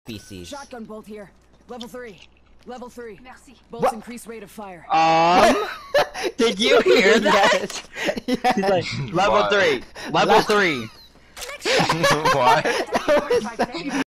species. Shotgun bolt here. Level 3. Level 3. Merci. Bolts What? increase rate of fire. Did you hear that? Yes. He's like, level What? 3. Level 3. What? That was so